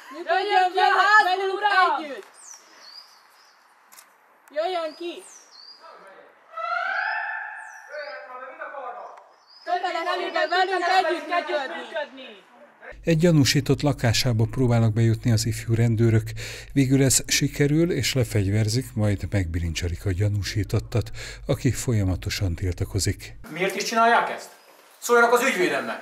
Jöjjön ki a házból, uram! Együtt! Jöjjön ki! Kötelességek velünk együttműködni! Egy gyanúsított lakásába próbálnak bejutni az ifjú rendőrök. Végül ez sikerül, és lefegyverzik, majd megbilincselik a gyanúsítottat, aki folyamatosan tiltakozik. Miért is csinálják ezt? Szóljanak az ügyvédemnek!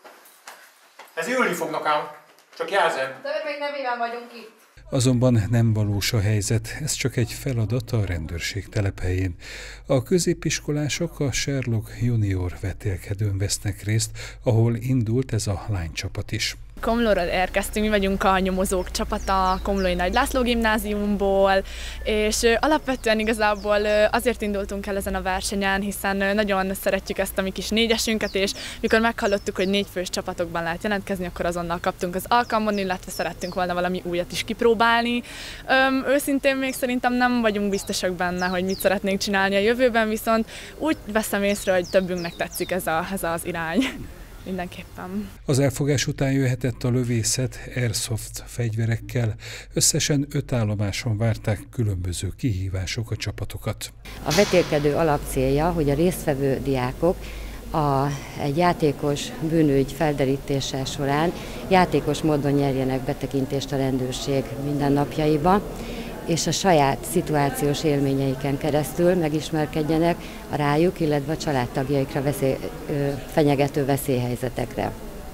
Ez ülni fognak ám, csak jelzem. De még nevében vagyunk itt. Azonban nem valós a helyzet, ez csak egy feladat a rendőrség telephelyén. A középiskolások a Sherlock Junior vetélkedőn vesznek részt, ahol indult ez a lánycsapat is. Komlóról érkeztünk, mi vagyunk a nyomozók csapata a Komlói Nagy László gimnáziumból, és alapvetően igazából azért indultunk el ezen a versenyen, hiszen nagyon szeretjük ezt a mi kis négyesünket, és mikor meghallottuk, hogy 4 fős csapatokban lehet jelentkezni, akkor azonnal kaptunk az alkalmon, illetve szerettünk volna valami újat is kipróbálni. Őszintén még szerintem nem vagyunk biztosak benne, hogy mit szeretnénk csinálni a jövőben, viszont úgy veszem észre, hogy többünknek tetszik ez az irány. Mindenképpen. Az elfogás után jöhetett a lövészet airsoft fegyverekkel. Összesen 5 állomáson várták különböző kihívások a csapatokat. A vetélkedő alapcélja, hogy a résztvevő diákok egy játékos bűnügy felderítése során játékos módon nyerjenek betekintést a rendőrség mindennapjaiba, és a saját szituációs élményeiken keresztül megismerkedjenek a rájuk, illetve a családtagjaikra fenyegető veszélyhelyzetekre.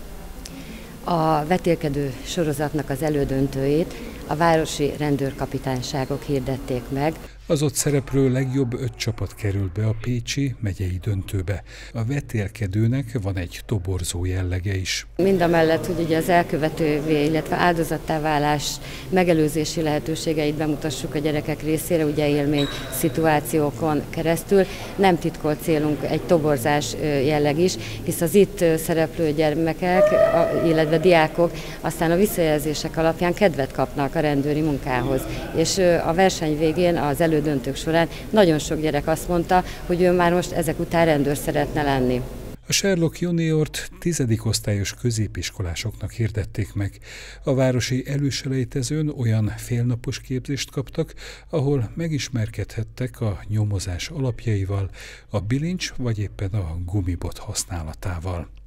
A vetélkedő sorozatnak az elődöntőjét a városi rendőrkapitányságok hirdették meg. Az ott szereplő legjobb 5 csapat került be a pécsi megyei döntőbe. A vetélkedőnek van egy toborzó jellege is. Mindamellett, hogy ugye az elkövetővé, illetve áldozattá válás megelőzési lehetőségeit bemutassuk a gyerekek részére, ugye élmény szituációkon keresztül, nem titkolt célunk egy toborzás jelleg is, hisz az itt szereplő gyermekek, illetve diákok aztán a visszajelzések alapján kedvet kapnak a rendőri munkához. És a verseny végén az elődöntők során nagyon sok gyerek azt mondta, hogy ő már most ezek után rendőr szeretne lenni. A Sherlock Juniort 10. osztályos középiskolásoknak hirdették meg. A városi előselejtezőn olyan félnapos képzést kaptak, ahol megismerkedhettek a nyomozás alapjaival, a bilincs vagy éppen a gumibot használatával.